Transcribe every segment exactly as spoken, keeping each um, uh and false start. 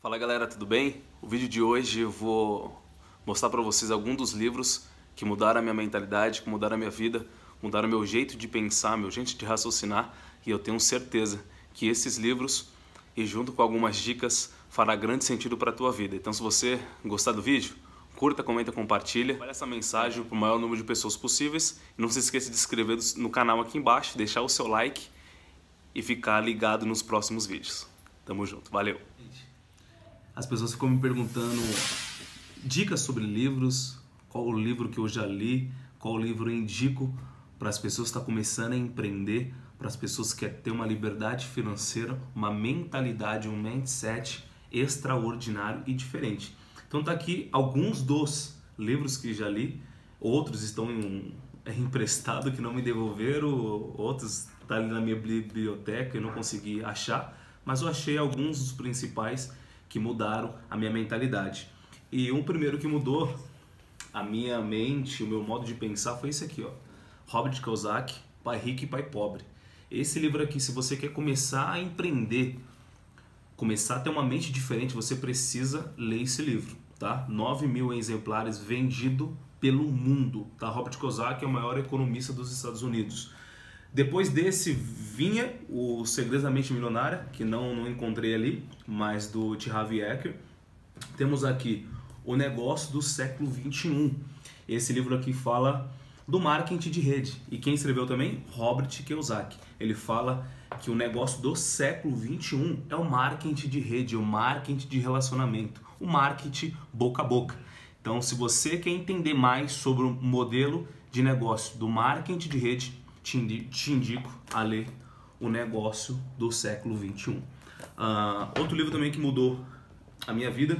Fala galera, tudo bem? O vídeo de hoje eu vou mostrar para vocês alguns dos livros que mudaram a minha mentalidade, que mudaram a minha vida, mudaram o meu jeito de pensar, meu jeito de raciocinar, e eu tenho certeza que esses livros, e junto com algumas dicas, fará grande sentido para a tua vida. Então se você gostar do vídeo, curta, comenta, compartilha, espalhe essa mensagem para o maior número de pessoas possíveis, e não se esqueça de se inscrever no canal aqui embaixo, deixar o seu like e ficar ligado nos próximos vídeos. Tamo junto, valeu! As pessoas ficam me perguntando dicas sobre livros, qual o livro que eu já li, qual o livro eu indico para as pessoas que estão começando a empreender, para as pessoas que querem ter uma liberdade financeira, uma mentalidade, um mindset extraordinário e diferente. Então tá aqui alguns dos livros que já li, outros estão em, é, emprestado que não me devolveram, outros estão ali na minha biblioteca e não consegui achar, mas eu achei alguns dos principais que mudaram a minha mentalidade. E um primeiro que mudou a minha mente, o meu modo de pensar foi esse aqui, ó. Robert Kiyosaki, Pai Rico e Pai Pobre. Esse livro aqui, se você quer começar a empreender, começar a ter uma mente diferente, você precisa ler esse livro, tá? nove mil exemplares vendido pelo mundo, tá? Robert Kiyosaki é o maior economista dos Estados Unidos. Depois desse vinha o Segredos da Mente Milionária, que não, não encontrei ali, mas do T. Harv Eker. Temos aqui O Negócio do Século vinte e um. Esse livro aqui fala do marketing de rede. E quem escreveu também? Robert Kiyosaki. Ele fala que o negócio do século vinte e um é o marketing de rede, o marketing de relacionamento, o marketing boca a boca. Então, se você quer entender mais sobre o modelo de negócio do marketing de rede, te indico a ler O Negócio do Século vinte e um. Uh, outro livro também que mudou a minha vida,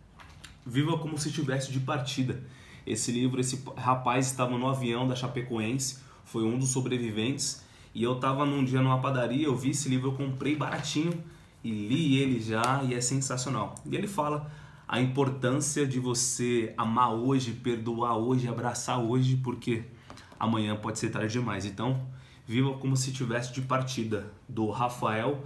Viva Como Se Estivesse de Partida. Esse livro, esse rapaz estava no avião da Chapecoense, foi um dos sobreviventes, e eu estava num dia numa padaria, eu vi esse livro, eu comprei baratinho e li ele já, e é sensacional. E ele fala a importância de você amar hoje, perdoar hoje, abraçar hoje, porque amanhã pode ser tarde demais. Então, viva como se tivesse de partida, do Rafael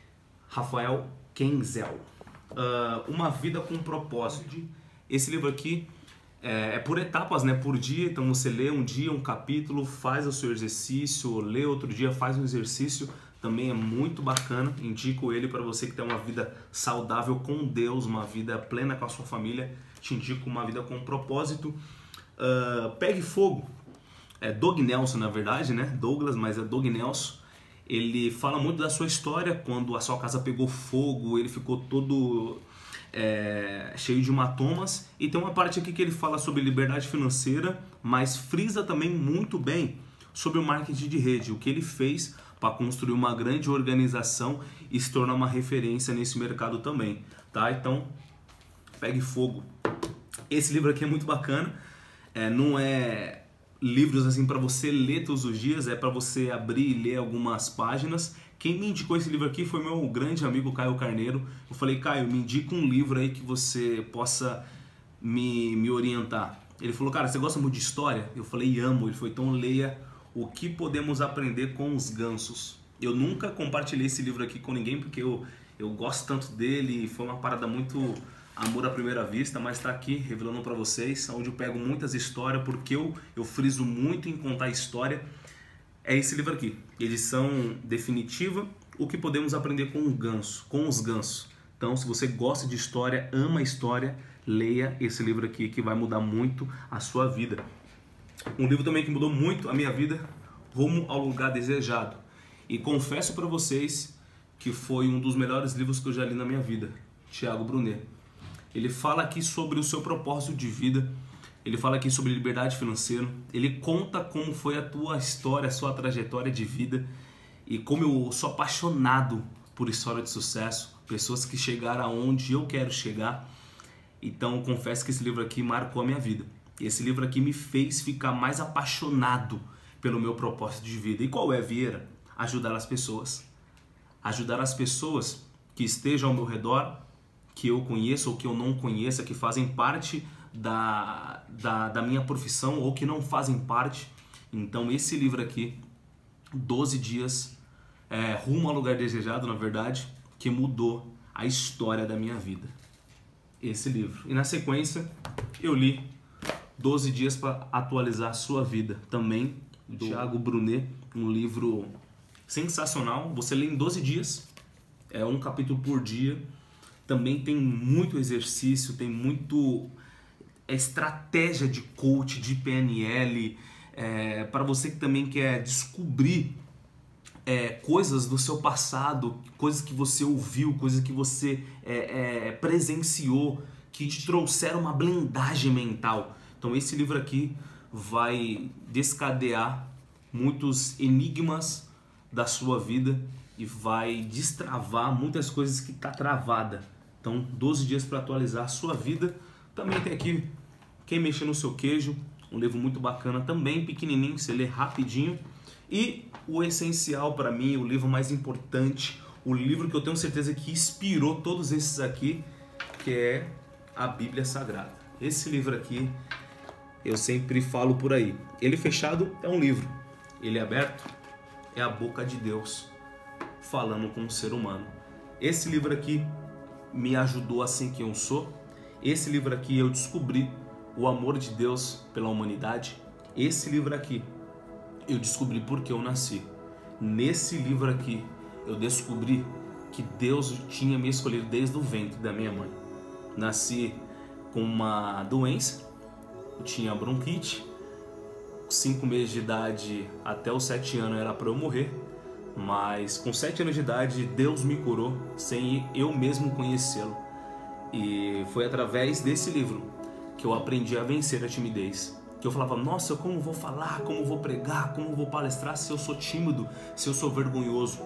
Rafael Kenzel. Uh, uma vida com propósito. Esse livro aqui é, é por etapas, né? Por dia. Então você lê um dia um capítulo, faz o seu exercício, lê outro dia, faz um exercício. Também é muito bacana. Indico ele para você que tem uma vida saudável com Deus, uma vida plena com a sua família. Te indico uma vida com propósito. Uh, Pegue Fogo. É Doug Nelson, na verdade, né? Douglas, mas é Doug Nelson. Ele fala muito da sua história, quando a sua casa pegou fogo, ele ficou todo é, cheio de hematomas. E tem uma parte aqui que ele fala sobre liberdade financeira, mas frisa também muito bem sobre o marketing de rede, o que ele fez para construir uma grande organização e se tornar uma referência nesse mercado também, tá? Então, Pegue Fogo. Esse livro aqui é muito bacana, é, não é livros assim para você ler todos os dias, é para você abrir e ler algumas páginas. Quem me indicou esse livro aqui foi meu grande amigo Caio Carneiro. Eu falei: Caio, me indica um livro aí que você possa me, me orientar. Ele falou: cara, você gosta muito de história? Eu falei: amo. Ele falou: então leia O Que Podemos Aprender com os Gansos. Eu nunca compartilhei esse livro aqui com ninguém porque eu, eu gosto tanto dele, foi uma parada muito amor à primeira vista, mas está aqui revelando para vocês, onde eu pego muitas histórias, porque eu, eu friso muito em contar história. É esse livro aqui, edição definitiva, O Que Podemos Aprender com o Ganso, com os Gansos. Então, se você gosta de história, ama história, leia esse livro aqui que vai mudar muito a sua vida. Um livro também que mudou muito a minha vida, Rumo ao Lugar Desejado. E confesso para vocês que foi um dos melhores livros que eu já li na minha vida, Tiago Brunet. Ele fala aqui sobre o seu propósito de vida, ele fala aqui sobre liberdade financeira, ele conta como foi a tua história, a sua trajetória de vida e como eu sou apaixonado por história de sucesso, pessoas que chegaram aonde eu quero chegar. Então, confesso que esse livro aqui marcou a minha vida. Esse livro aqui me fez ficar mais apaixonado pelo meu propósito de vida. E qual é, Vieira? Ajudar as pessoas. Ajudar as pessoas que estejam ao meu redor, que eu conheço ou que eu não conheça, que fazem parte da, da, da minha profissão ou que não fazem parte. Então esse livro aqui, doze dias, é, Rumo ao Lugar Desejado, na verdade, que mudou a história da minha vida. esse livro. E na sequência eu li doze dias para atualizar a sua vida, também do Thiago Brunet, um livro sensacional. Você lê em doze dias, é um capítulo por dia. Também tem muito exercício, tem muito estratégia de coach, de P N L, é, para você que também quer descobrir é, coisas do seu passado, coisas que você ouviu, coisas que você é, é, presenciou, que te trouxeram uma blindagem mental. Então esse livro aqui vai descadear muitos enigmas da sua vida e vai destravar muitas coisas que tá travada. Então doze dias para atualizar a sua vida. Também tem aqui Quem Mexer no Seu Queijo, um livro muito bacana, também pequenininho, você lê rapidinho. E o essencial para mim, o livro mais importante, o livro que eu tenho certeza que inspirou todos esses aqui, que é a Bíblia Sagrada. Esse livro aqui, eu sempre falo por aí, ele fechado é um livro, ele aberto é a boca de Deus falando com o ser humano. Esse livro aqui me ajudou a ser quem eu sou. Esse livro aqui eu descobri o amor de Deus pela humanidade. Esse livro aqui eu descobri porque eu nasci. Nesse livro aqui eu descobri que Deus tinha me escolhido desde o ventre da minha mãe. Nasci com uma doença, eu tinha bronquite, cinco meses de idade até os sete anos era para eu morrer, mas com sete anos de idade Deus me curou sem eu mesmo conhecê-lo. E foi através desse livro que eu aprendi a vencer a timidez. Que eu falava, nossa, como vou falar, como vou pregar, como vou palestrar se eu sou tímido, se eu sou vergonhoso.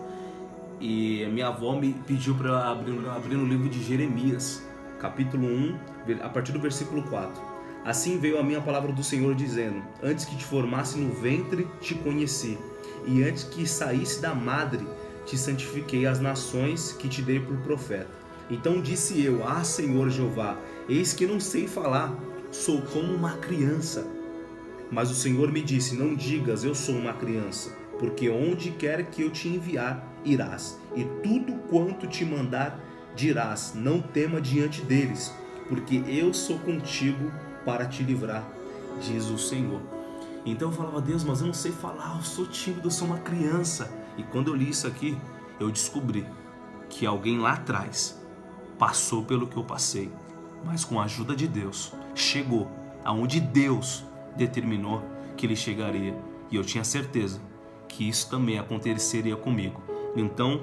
E minha avó me pediu para abrir, abrir no livro de Jeremias, capítulo um, a partir do versículo quatro. Assim veio a minha palavra do Senhor dizendo, antes que te formasse no ventre te conheci, e antes que saísse da madre te santifiquei as nações que te dei por profeta. Então disse eu, ah Senhor Jeová, eis que não sei falar, sou como uma criança. Mas o Senhor me disse, não digas eu sou uma criança, porque onde quer que eu te enviar, irás, e tudo quanto te mandar, dirás, não tema diante deles, porque eu sou contigo para te livrar, diz o Senhor. Então eu falava, Deus, mas eu não sei falar, eu sou tímido, eu sou uma criança. E quando eu li isso aqui, eu descobri que alguém lá atrás passou pelo que eu passei, mas com a ajuda de Deus, chegou aonde Deus determinou que ele chegaria. E eu tinha certeza que isso também aconteceria comigo. Então,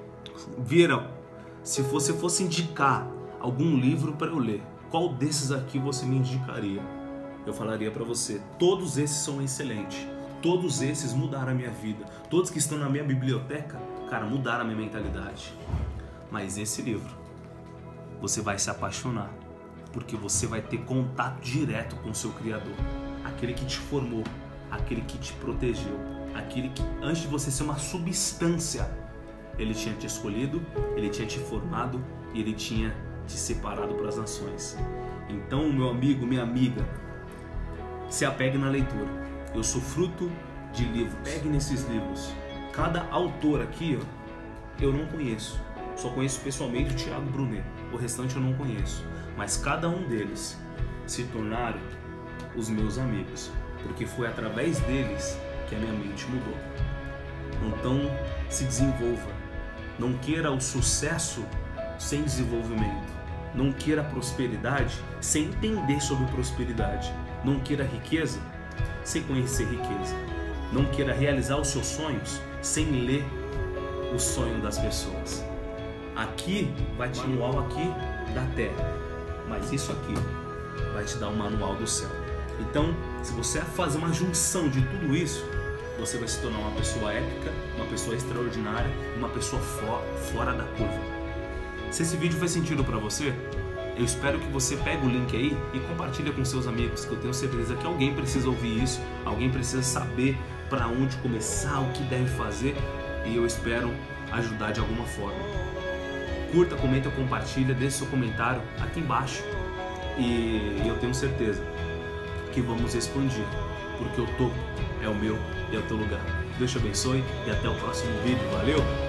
Vieira, se você fosse indicar algum livro para eu ler, qual desses aqui você me indicaria? Eu falaria para você, todos esses são excelentes. Todos esses mudaram a minha vida. Todos que estão na minha biblioteca, cara, mudaram a minha mentalidade. Mas esse livro, você vai se apaixonar, porque você vai ter contato direto com o seu Criador, aquele que te formou, aquele que te protegeu, aquele que antes de você ser uma substância, ele tinha te escolhido, ele tinha te formado e ele tinha te separado para as nações. Então, meu amigo, minha amiga, se apegue na leitura. Eu sou fruto de livros. Pegue nesses livros. Cada autor aqui, ó, eu não conheço. Só conheço pessoalmente o Thiago Brunet. O restante eu não conheço. Mas cada um deles se tornaram os meus amigos, porque foi através deles que a minha mente mudou. Então, se desenvolva. Não queira o sucesso sem desenvolvimento. Não queira prosperidade sem entender sobre prosperidade. Não queira riqueza sem conhecer riqueza. Não queira realizar os seus sonhos sem ler o sonho das pessoas. Aqui vai te dar um manual aqui da terra, mas isso aqui vai te dar um manual do céu. Então, se você fazer uma junção de tudo isso, você vai se tornar uma pessoa épica, uma pessoa extraordinária, uma pessoa fora, fora da curva. Se esse vídeo fez sentido para você, eu espero que você pegue o link aí e compartilhe com seus amigos, que eu tenho certeza que alguém precisa ouvir isso, alguém precisa saber para onde começar, o que deve fazer, e eu espero ajudar de alguma forma. Curta, comenta, compartilha, deixe seu comentário aqui embaixo e eu tenho certeza que vamos expandir, porque o topo é o meu e é o teu lugar. Deus te abençoe e até o próximo vídeo. Valeu!